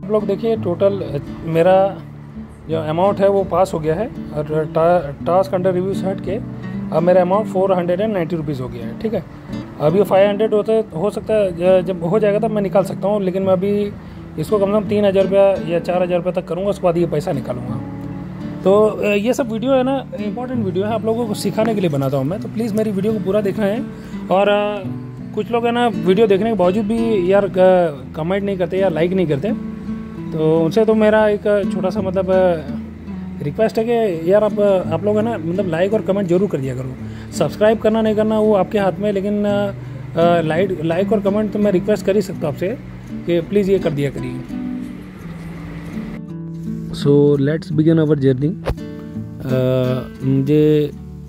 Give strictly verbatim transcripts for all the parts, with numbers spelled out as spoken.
आप लोग देखिए टोटल मेरा जो अमाउंट है वो पास हो गया है और टा, टास्क अंडर रिव्यू से हट के अब मेरा amount four hundred and ninety rupees हो गया है। ठीक है, अभी फाइव हंड्रेड होते हो सकता है, जब हो जाएगा तब मैं निकाल सकता हूँ, लेकिन मैं अभी इसको कम से कम तीन हज़ार रुपया या चार हज़ार रुपये तक करूँगा, उसके बाद ये पैसा निकालूंगा। तो ये सब वीडियो है ना, इंपॉर्टेंट वीडियो है, आप लोगों को सिखाने के लिए बनाता हूँ मैं, तो प्लीज़ मेरी वीडियो को पूरा देखना है। और कुछ लोग है ना वीडियो देखने के बावजूद भी यार कमेंट नहीं करते या लाइक नहीं करते, तो उनसे तो मेरा एक छोटा सा मतलब रिक्वेस्ट है कि यार आप आप लोग है ना मतलब लाइक और कमेंट जरूर कर दिया करो। सब्सक्राइब करना नहीं करना वो आपके हाथ में है, लेकिन लाइक लाइक और कमेंट तो मैं रिक्वेस्ट कर ही सकता हूँ आपसे कि प्लीज़ ये कर दिया करिए। So let's begin our journey. मुझे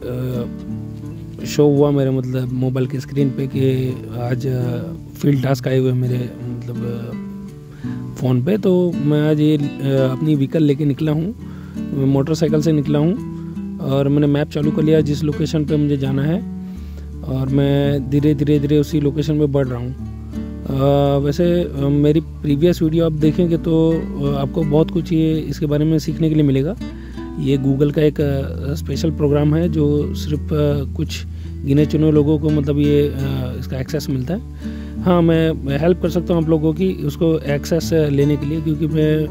शो हुआ मेरे मतलब मोबाइल की स्क्रीन पे कि आज फील्ड टास्क आए हुए मेरे मतलब फ़ोन पे, तो मैं आज ये अपनी व्हीकल लेके निकला हूँ, मोटरसाइकिल से निकला हूँ और मैंने मैप चालू कर लिया जिस लोकेशन पे मुझे जाना है, और मैं धीरे धीरे धीरे उसी लोकेशन पे बढ़ रहा हूँ। वैसे मेरी प्रीवियस वीडियो आप देखेंगे तो आपको बहुत कुछ ये इसके बारे में सीखने के लिए मिलेगा। ये गूगल का एक स्पेशल प्रोग्राम है जो सिर्फ कुछ गिने चुने लोगों को मतलब ये इसका एक्सेस मिलता है। हाँ, मैं हेल्प कर सकता हूँ आप लोगों की उसको एक्सेस लेने के लिए, क्योंकि मैं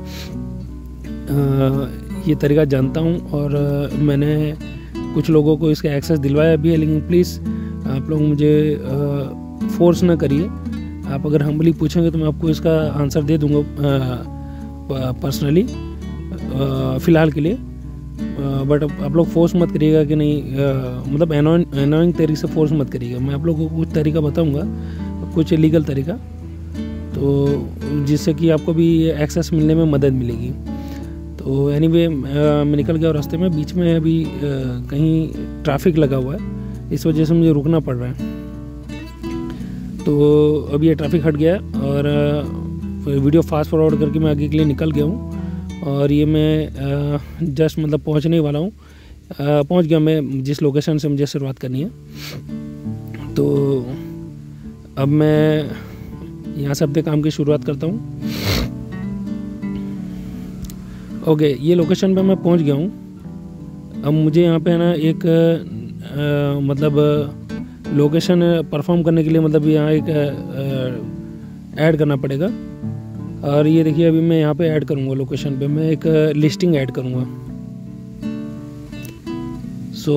ये तरीका जानता हूँ और मैंने कुछ लोगों को इसका एक्सेस दिलवाया भी है। लेकिन प्लीज़ आप लोग मुझे फोर्स ना करिए। आप अगर हम्बली पूछेंगे तो मैं आपको इसका आंसर दे दूँगा पर्सनली फ़िलहाल के लिए, बट आप लोग फोर्स मत करिएगा कि नहीं, uh, मतलब एनोइंग तरीके से फोर्स मत करिएगा। मैं आप लोगों को कुछ तरीका बताऊंगा, कुछ लीगल तरीका, तो जिससे कि आपको भी एक्सेस मिलने में मदद मिलेगी। तो एनीवे anyway, मैं निकल गया रास्ते में, बीच में अभी uh, कहीं ट्रैफिक लगा हुआ है, इस वजह से मुझे रुकना पड़ रहा है। तो अभी ये ट्रैफिक हट गया और uh, वीडियो फास्ट फॉरवर्ड करके मैं आगे के लिए निकल गया हूँ, और ये मैं जस्ट मतलब पहुंचने वाला हूँ, पहुंच गया मैं जिस लोकेशन से मुझे शुरुआत करनी है। तो अब मैं यहाँ से अपने काम की शुरुआत करता हूँ। ओके, ये लोकेशन पे मैं पहुँच गया हूँ। अब मुझे यहाँ पे है ना एक आ, मतलब लोकेशन परफॉर्म करने के लिए मतलब यहाँ एक ऐड करना पड़ेगा, और ये देखिए अभी मैं यहाँ पे ऐड करूँगा लोकेशन पे, मैं एक लिस्टिंग ऐड करूँगा। So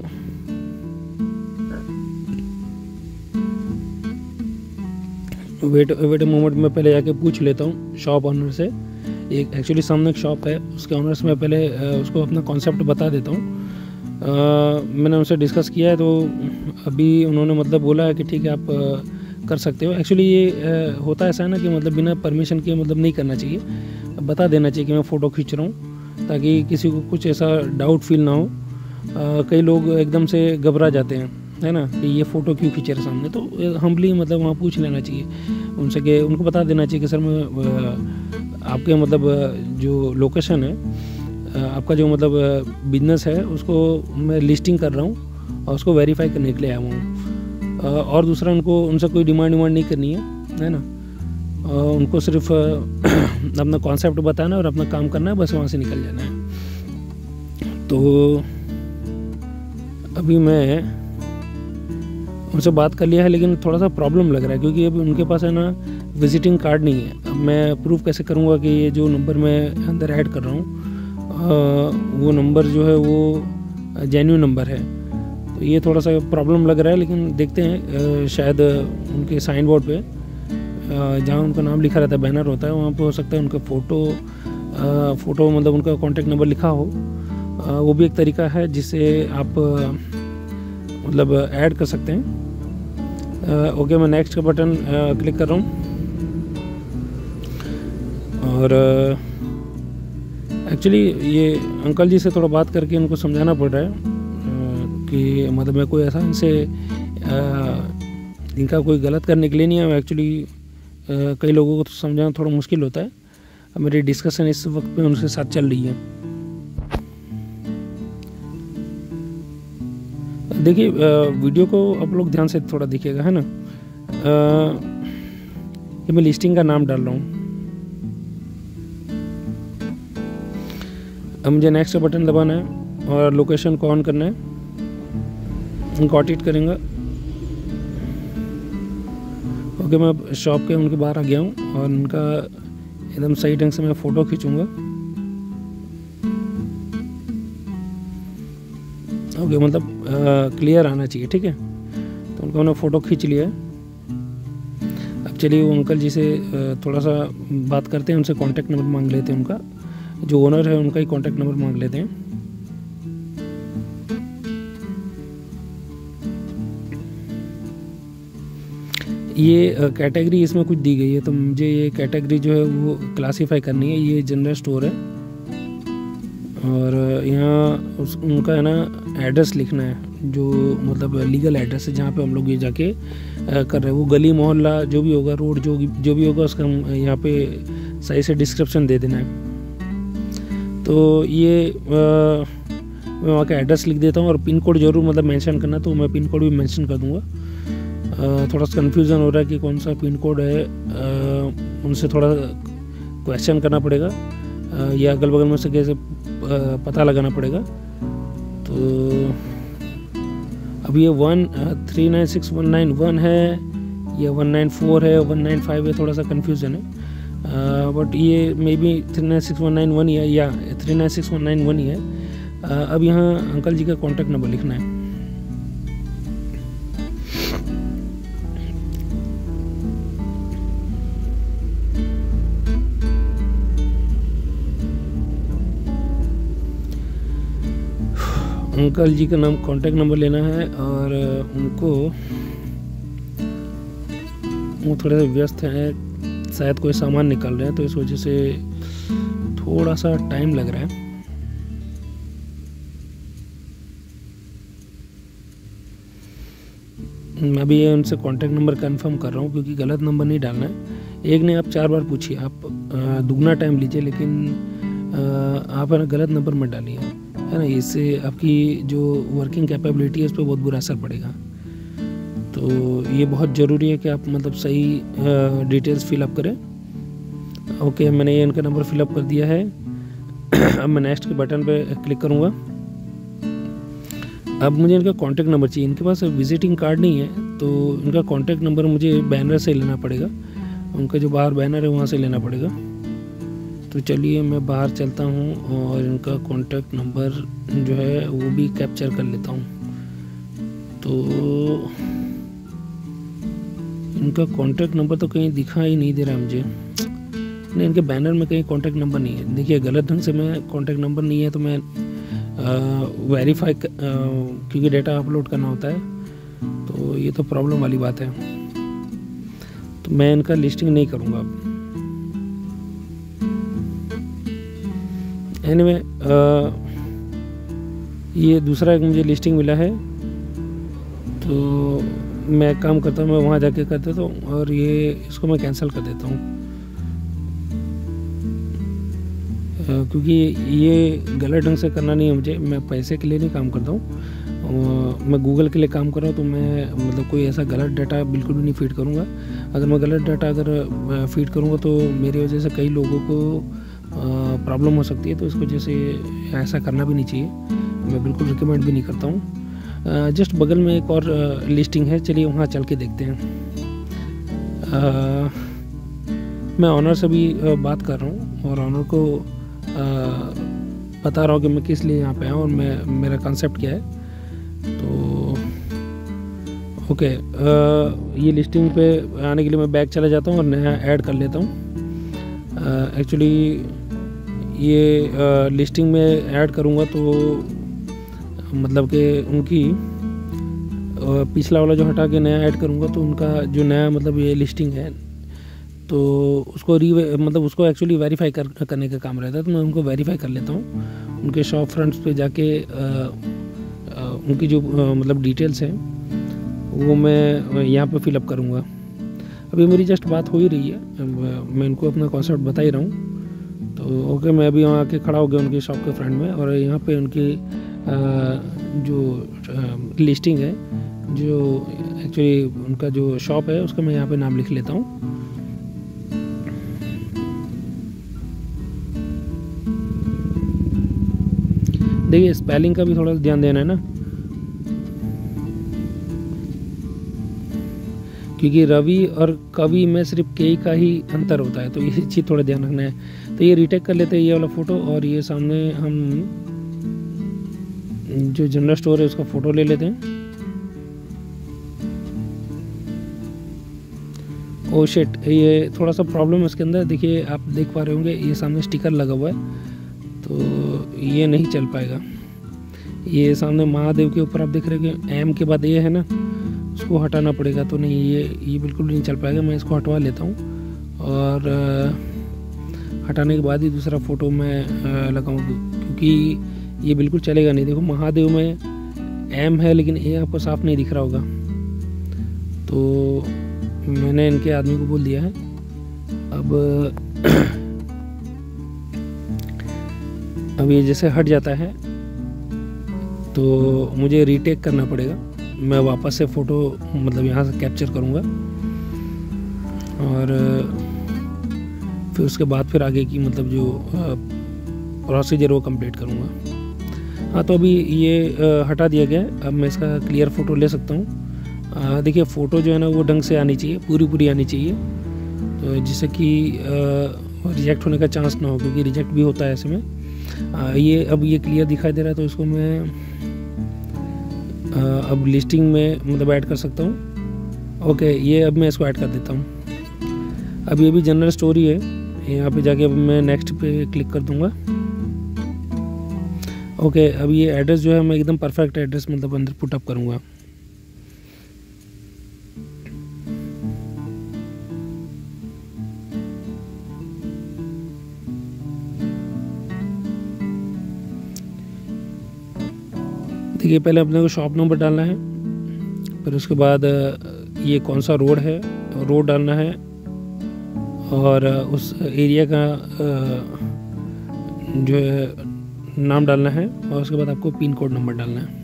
wait wait a moment, मैं पहले जाके पूछ लेता हूँ शॉप ऑनर से। एक एक्चुअली सामने एक शॉप है, उसके ऑनर से मैं पहले उसको अपना कॉन्सेप्ट बता देता हूँ। मैंने उनसे डिस्कस किया है, तो अभी उन्होंने मतलब बोला है कि ठीक है आप कर सकते हो। एक्चुअली ये होता ऐसा है ना कि मतलब बिना परमिशन के मतलब नहीं करना चाहिए, बता देना चाहिए कि मैं फ़ोटो खींच रहा हूँ, ताकि किसी को कुछ ऐसा डाउट फील ना हो। आ, कई लोग एकदम से घबरा जाते हैं, है ना, कि ये फ़ोटो क्यों खींचे रहे सामने। तो हम्बली मतलब वहाँ पूछ लेना चाहिए उनसे, कि उनको बता देना चाहिए कि सर मैं आपके मतलब जो लोकेशन है, आपका जो मतलब बिजनेस है उसको मैं लिस्टिंग कर रहा हूँ और उसको वेरीफाई करने के लिए आया हूँ। और दूसरा, उनको उनसे कोई डिमांड डिमांड नहीं करनी है, है ना, उनको सिर्फ अपना कॉन्सेप्ट बताना और अपना काम करना है, बस वहाँ से निकल जाना है। तो अभी मैं उनसे बात कर लिया है, लेकिन थोड़ा सा प्रॉब्लम लग रहा है, क्योंकि अभी उनके पास है ना विजिटिंग कार्ड नहीं है। अब मैं प्रूव कैसे करूँगा कि ये जो नंबर मैं अंदर ऐड कर रहा हूँ वो नंबर जो है वो जेन्युइन नंबर है। तो ये थोड़ा सा प्रॉब्लम लग रहा है, लेकिन देखते हैं, शायद उनके साइन बोर्ड पे जहाँ उनका नाम लिखा रहता है, बैनर होता है, वहाँ पे हो सकता है उनका फ़ोटो फ़ोटो मतलब उनका कॉन्टैक्ट नंबर लिखा हो। वो भी एक तरीका है जिससे आप मतलब ऐड कर सकते हैं। ओके, मैं नेक्स्ट का बटन क्लिक कर रहा हूँ, और एक्चुअली ये अंकल जी से थोड़ा बात करके उनको समझाना पड़ रहा है कि मतलब मैं कोई ऐसा इनसे इनका कोई गलत करने के लिए नहीं है। एक्चुअली कई लोगों को तो समझाना थोड़ा मुश्किल होता है। अब मेरी डिस्कशन इस वक्त पे उनके साथ चल रही है। देखिए वीडियो को आप लोग ध्यान से थोड़ा देखिएगा, है ना। ये मैं लिस्टिंग का नाम डाल रहा हूँ, अब मुझे नेक्स्ट बटन दबाना है और लोकेशन को ऑन करना है, गॉट इट करेंगे। ओके, मैं शॉप के उनके बाहर आ गया हूँ और उनका एकदम सही ढंग से मैं फ़ोटो खींचूँगा। ओके, मतलब क्लियर आना चाहिए, ठीक है। तो उनका मैंने फ़ोटो खींच लिया है। अब चलिए वो अंकल जी से थोड़ा सा बात करते हैं, उनसे कॉन्टैक्ट नंबर मांग लेते हैं, उनका जो ओनर है उनका ही कॉन्टैक्ट नंबर मांग लेते हैं। ये कैटेगरी इसमें कुछ दी गई है, तो मुझे ये कैटेगरी जो है वो क्लासीफाई करनी है। ये जनरल स्टोर है और यहाँ उस उनका है ना एड्रेस लिखना है, जो मतलब लीगल एड्रेस है जहाँ पे हम लोग ये जाके कर रहे हैं। वो गली मोहल्ला जो भी होगा, रोड जो जो भी होगा, उसका हम यहाँ पे सही से डिस्क्रिप्शन दे देना है। तो ये आ, मैं वहाँ का एड्रेस लिख देता हूँ और पिन कोड जरूर मतलब मेंशन करना, तो मैं पिन कोड भी मेंशन कर दूँगा। थोड़ा सा कन्फ्यूज़न हो रहा है कि कौन सा पिन कोड है, आ, उनसे थोड़ा क्वेश्चन करना पड़ेगा आ, या अगल बगल में से कैसे पता लगाना पड़ेगा। तो अब ये one three nine six one nine one है या वन नाइन फोर है, वन नाइन फाइव है, थोड़ा सा कन्फ्यूज़न है। बट ये maybe three nine six one nine one ही है या three nine six one nine one ही है। uh, अब यहाँ अंकल जी का कॉन्टैक्ट नंबर लिखना है। अंकल जी का नाम कॉन्टैक्ट नंबर लेना है और उनको, वो थोड़े से व्यस्त हैं, शायद कोई सामान निकाल रहे हैं, तो इस वजह से थोड़ा सा टाइम लग रहा है। मैं अभी ये उनसे कॉन्टैक्ट नंबर कंफर्म कर रहा हूँ, क्योंकि गलत नंबर नहीं डालना है। एक ने आप चार बार पूछिए, आप दुगना टाइम लीजिए, लेकिन आप है ना गलत नंबर मत डालिए, है ना। इससे आपकी जो वर्किंग कैपेबिलिटी है उस पर बहुत बुरा असर पड़ेगा। तो ये बहुत ज़रूरी है कि आप मतलब सही डिटेल्स फिलअप करें। ओके, मैंने ये इनका नंबर फिलअप कर दिया है। अब मैं नेक्स्ट के बटन पे क्लिक करूँगा। अब मुझे इनका कॉन्टैक्ट नंबर चाहिए। इनके पास विजिटिंग कार्ड नहीं है, तो इनका कॉन्टैक्ट नंबर मुझे बैनर से लेना पड़ेगा। उनका जो बाहर बैनर है वहाँ से लेना पड़ेगा। तो चलिए मैं बाहर चलता हूँ और इनका कॉन्टैक्ट नंबर जो है वो भी कैप्चर कर लेता हूँ। तो इनका कॉन्टैक्ट नंबर तो कहीं दिखा ही नहीं दे रहा मुझे। नहीं, इनके बैनर में कहीं कॉन्टैक्ट नंबर नहीं है। देखिए, गलत ढंग से मैं कॉन्टैक्ट नंबर नहीं है तो मैं वेरीफाई, क्योंकि डेटा अपलोड करना होता है, तो ये तो प्रॉब्लम वाली बात है। तो मैं इनका लिस्टिंग नहीं करूँगा अब। एनीवे, ये दूसरा एक मुझे लिस्टिंग मिला है, तो मैं काम करता हूँ, मैं वहाँ जाके कर देता हूँ और ये इसको मैं कैंसिल कर देता हूँ, क्योंकि ये गलत ढंग से करना नहीं है मुझे। मैं पैसे के लिए नहीं काम करता हूँ, मैं गूगल के लिए काम कर रहा हूँ। तो मैं मतलब कोई ऐसा गलत डाटा बिल्कुल भी नहीं फीड करूँगा। अगर मैं गलत डाटा अगर फीड करूँगा तो मेरी वजह से कई लोगों को प्रॉब्लम हो सकती है, तो इस वजह से ऐसा करना भी नहीं चाहिए। मैं बिल्कुल रिकमेंड भी नहीं करता हूँ। जस्ट बगल में एक और लिस्टिंग है, चलिए वहाँ चल के देखते हैं। आ, मैं ऑनर से भी बात कर रहा हूँ और ऑनर को आ, बता रहा हूँ कि मैं किस लिए यहाँ पे आया हूँ और मैं मेरा कंसेप्ट क्या है। तो ओके, आ, ये लिस्टिंग पे आने के लिए मैं बैक चला जाता हूँ और नया ऐड कर लेता हूँ। एक्चुअली ये आ, लिस्टिंग में ऐड करूँगा तो मतलब कि उनकी आ, पिछला वाला जो हटा के नया ऐड करूँगा तो उनका जो नया मतलब ये लिस्टिंग है तो उसको री मतलब उसको एक्चुअली वेरीफाई कर करने का काम रहता है। तो मैं उनको वेरीफाई कर लेता हूँ। उनके शॉप फ्रंट्स पे जाके आ, आ, उनकी जो आ, मतलब डिटेल्स हैं वो मैं यहाँ पे फिलअप करूँगा। अभी मेरी जस्ट बात हो ही रही है, मैं इनको अपना कॉन्सेप्ट बता ही रहा हूँ। तो ओके, मैं अभी वहाँ आके खड़ा हो गया उनकी शॉप के फ्रंट में और यहाँ पे उनकी आ, जो लिस्टिंग है, जो एक्चुअली उनका जो शॉप है उसका मैं यहाँ पे नाम लिख लेता हूँ। देखिए स्पेलिंग का भी थोड़ा ध्यान देना है ना, क्योंकि रवि और कवि में सिर्फ के का ही अंतर होता है, तो ये चीज़ थोड़ा ध्यान रखना है। तो ये रीटेक कर लेते हैं ये वाला फ़ोटो, और ये सामने हम जो जनरल स्टोर है उसका फ़ोटो ले लेते हैं। ओ शिट, ये थोड़ा सा प्रॉब्लम है इसके अंदर। देखिए आप देख पा रहे होंगे ये सामने स्टिकर लगा हुआ है, तो ये नहीं चल पाएगा। ये सामने महादेव के ऊपर आप देख रहे हो एम के बाद ये है ना, उसको हटाना पड़ेगा। तो नहीं, ये ये बिल्कुल नहीं चल पाएगा। मैं इसको हटवा लेता हूँ, और आ, हटाने के बाद ही दूसरा फ़ोटो मैं लगाऊँ, क्योंकि ये बिल्कुल चलेगा नहीं। देखो महादेव में एम है लेकिन ए आपको साफ नहीं दिख रहा होगा, तो मैंने इनके आदमी को बोल दिया है। अब अब ये जैसे हट जाता है तो मुझे रीटेक करना पड़ेगा। मैं वापस से फ़ोटो मतलब यहाँ से कैप्चर करूँगा, और फिर उसके बाद फिर आगे की मतलब जो प्रोसीजर वो कंप्लीट करूँगा। हाँ, तो अभी ये हटा दिया गया है। अब मैं इसका क्लियर फ़ोटो ले सकता हूँ। देखिए फ़ोटो जो है ना वो ढंग से आनी चाहिए, पूरी पूरी आनी चाहिए, तो जिससे कि रिजेक्ट होने का चांस ना हो, क्योंकि रिजेक्ट भी होता है ऐसे में। आ, ये अब ये क्लियर दिखाई दे रहा है, तो इसको मैं आ, अब लिस्टिंग में मतलब ऐड कर सकता हूँ। ओके, ये अब मैं इसको ऐड कर देता हूँ। अब ये भी जनरल स्टोरी है, यहाँ पे जाके अब मैं नेक्स्ट पे क्लिक कर दूँगा। ओके, अब ये एड्रेस जो है मैं एकदम परफेक्ट एड्रेस मतलब अंदर पुटअप करूँगा। देखिए पहले अपने को शॉप नंबर डालना है, फिर उसके बाद ये कौन सा रोड है, रोड डालना है, और उस एरिया का जो है नाम डालना है, और उसके बाद आपको पिन कोड नंबर डालना है।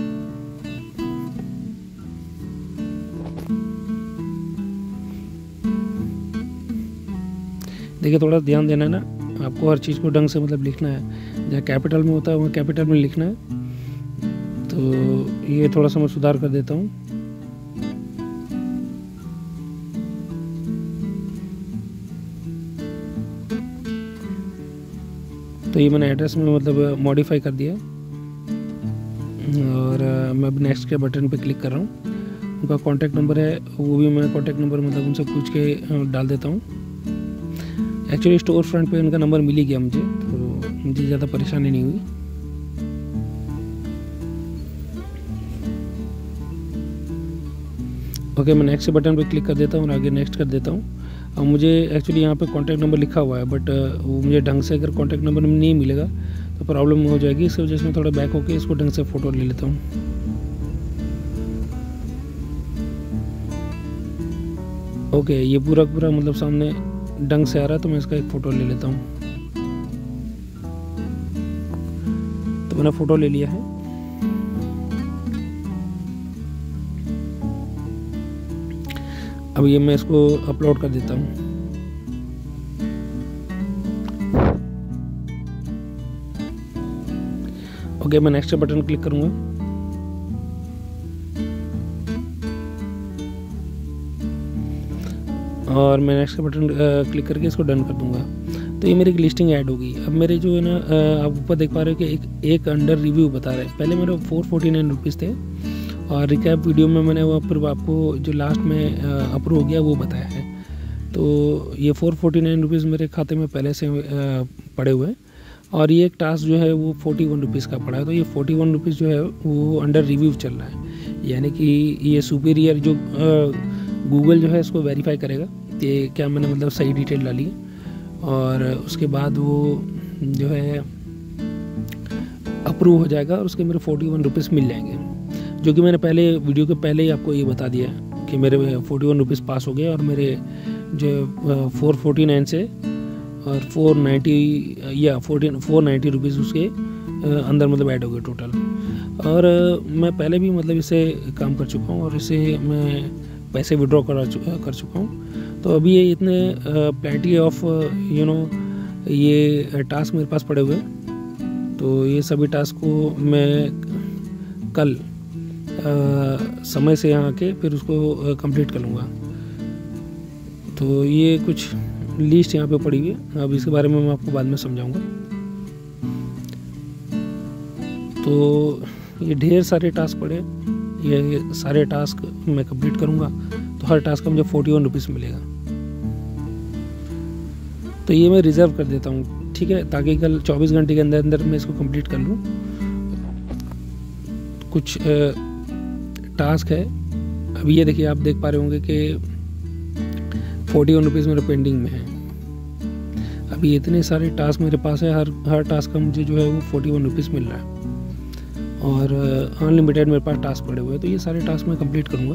देखिए थोड़ा ध्यान देना है ना, आपको हर चीज़ को ढंग से मतलब लिखना है। जहाँ कैपिटल में होता है वहाँ कैपिटल में लिखना है। तो ये थोड़ा सा मैं सुधार कर देता हूँ। तो ये मैंने एड्रेस में मतलब मॉडिफाई कर दिया, और मैं अब नेक्स्ट के बटन पे क्लिक कर रहा हूँ। उनका कॉन्टैक्ट नंबर है, वो भी मैं कॉन्टैक्ट नंबर मतलब उनसे पूछ के डाल देता हूँ। एक्चुअली स्टोर फ्रंट पे उनका नंबर मिल ही गया मुझे, तो मुझे ज़्यादा परेशानी नहीं हुई। ओके, मैं नेक्स्ट बटन पे क्लिक कर देता हूँ और आगे नेक्स्ट कर देता हूँ। अब मुझे एक्चुअली यहाँ पे कॉन्टैक्ट नंबर लिखा हुआ है, बट वो मुझे ढंग से अगर कॉन्टैक्ट नंबर नहीं मिलेगा तो प्रॉब्लम हो जाएगी। इस वजह से मैं थोड़ा बैक होके इसको ढंग से फ़ोटो ले लेता हूँ। ओके, ये पूरा पूरा मतलब सामने ढंग से आ रहा है, तो मैं इसका एक फ़ोटो ले लेता हूँ। तो मैंने फ़ोटो ले लिया है। अब ये मैं इसको अपलोड कर देता हूँ। ओके, मैं नेक्स्ट बटन क्लिक करूँगा। और मैं नेक्स्ट बटन क्लिक करके इसको डन कर दूंगा। तो ये मेरी लिस्टिंग ऐड होगी। अब मेरे जो है ना, आप ऊपर देख पा रहे हो कि एक एक अंडर रिव्यू बता रहा है। पहले मेरे फोर फोर्टी नाइन रुपीज़ थे, और रिकैप वीडियो में मैंने वो पर आपको जो लास्ट में अप्रूव हो गया वो बताया है। तो ये फोर फोर्टी नाइन रुपीज़ मेरे खाते में पहले से पड़े हुए हैं, और ये एक टास्क जो है वो फोर्टी वन रुपीज़ का पड़ा है। तो ये फोर्टी वन रुपीज़ जो है वो अंडर रिव्यू चल रहा है, यानी कि ये सुपीरियर जो गूगल जो है इसको वेरीफाई करेगा कि क्या मैंने मतलब सही डिटेल डाली है, और उसके बाद वो जो है अप्रूव हो जाएगा और उसके मेरे फोर्टी वन रुपीज़ मिल जाएंगे, जो कि मैंने पहले वीडियो के पहले ही आपको ये बता दिया कि मेरे फोर्टी वन रुपीज़ पास हो गए, और मेरे जो फोर फोर्टी नाइन से और फोर नाइन्टी या फोर्टीन फोर नाइन्टी रुपीज़ उसके अंदर मतलब ऐड हो गए टोटल। और मैं पहले भी मतलब इसे काम कर चुका हूँ, और इसे मैं पैसे विड्रॉ करा कर चुका हूँ। तो अभी ये इतने प्लेंटी ऑफ यू नो ये टास्क मेरे पास पड़े हुए हैं। तो ये सभी टास्क को मैं कल आ, समय से यहाँ आके फिर उसको कंप्लीट कर लूँगा। तो ये कुछ लिस्ट यहाँ पे पड़ी हुई है, अब इसके बारे में मैं आपको बाद में समझाऊंगा। तो ये ढेर सारे टास्क पड़े, ये सारे टास्क मैं कंप्लीट करूँगा तो हर टास्क का मुझे फोर्टी वन रुपीज़ मिलेगा। तो ये मैं रिज़र्व कर देता हूँ, ठीक है, ताकि कल चौबीस घंटे के अंदर अंदर मैं इसको कंप्लीट कर लूँ। कुछ टास्क है, अभी ये देखिए, आप देख पा रहे होंगे कि फोर्टी वन रुपीज़ मेरे पेंडिंग में है। अभी इतने सारे टास्क मेरे पास है, हर हर टास्क का मुझे जो है वो फोर्टी वन रुपीज़ मिल रहा है और अनलिमिटेड मेरे पास टास्क पड़े हुए हैं। तो ये सारे टास्क मैं कंप्लीट करूँगा।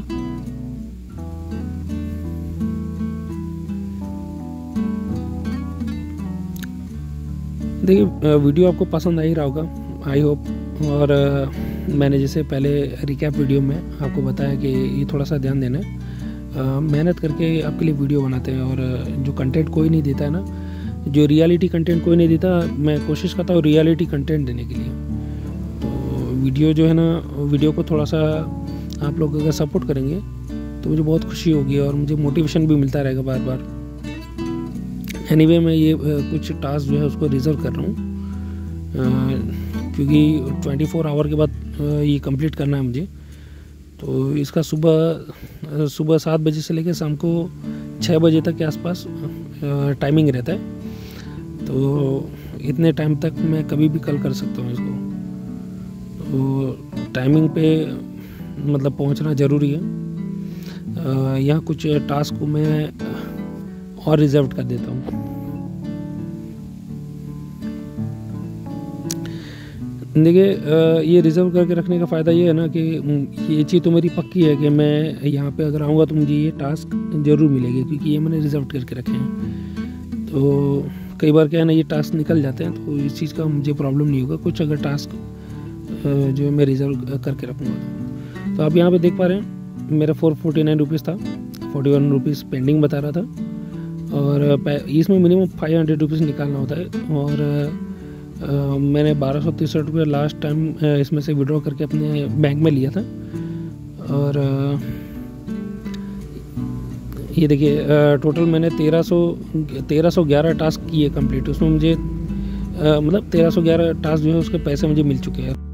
देखिए वीडियो आपको पसंद आ ही रहा होगा, आई होप। और मैंने जैसे पहले रिकैप वीडियो में आपको बताया कि ये थोड़ा सा ध्यान देना है, मेहनत करके आपके लिए वीडियो बनाते हैं और जो कंटेंट कोई नहीं देता है ना, जो रियलिटी कंटेंट कोई नहीं देता, मैं कोशिश करता हूँ रियलिटी कंटेंट देने के लिए। तो वीडियो जो है ना, वीडियो को थोड़ा सा आप लोग अगर सपोर्ट करेंगे तो मुझे बहुत खुशी होगी और मुझे मोटिवेशन भी मिलता रहेगा बार बार। एनीवे मैं ये कुछ टास्क जो है उसको रिजर्व कर रहा हूँ क्योंकि ट्वेंटी फोर आवर के बाद ये कंप्लीट करना है मुझे। तो इसका सुबह सुबह सात बजे से लेकर शाम को छः बजे तक के आसपास टाइमिंग रहता है। तो इतने टाइम तक मैं कभी भी कल कर सकता हूँ इसको। तो टाइमिंग पे मतलब पहुँचना ज़रूरी है। यहाँ कुछ टास्क को मैं और रिजर्व कर देता हूँ। देखिए ये रिज़र्व करके रखने का फ़ायदा ये है ना कि ये चीज़ तो मेरी पक्की है कि मैं यहाँ पे अगर आऊँगा तो मुझे ये टास्क ज़रूर मिलेगी, क्योंकि ये मैंने रिज़र्व करके रखे हैं। तो कई बार क्या है ना, ये टास्क निकल जाते हैं तो इस चीज़ का मुझे प्रॉब्लम नहीं होगा कुछ, अगर टास्क जो मैं रिज़र्व करके रखूँगा। तो आप यहाँ पर देख पा रहे हैं मेरा फोर फोर्टी नाइन रुपीज़ था, फोर्टी वन रुपीज़ पेंडिंग बता रहा था और इसमें मिनिमम फाइव हंड्रेड रुपीज़ निकालना होता है। और Uh, मैंने बारह सौ तिरसठ रुपये लास्ट टाइम uh, इसमें से विड्रॉ करके अपने बैंक में लिया था। और uh, ये देखिए टोटल मैंने तेरह सौ तेरह सौ ग्यारह टास्क किए कंप्लीट। उसमें मुझे uh, मतलब तेरह सौ ग्यारह टास्क जो है उसके पैसे मुझे मिल चुके हैं।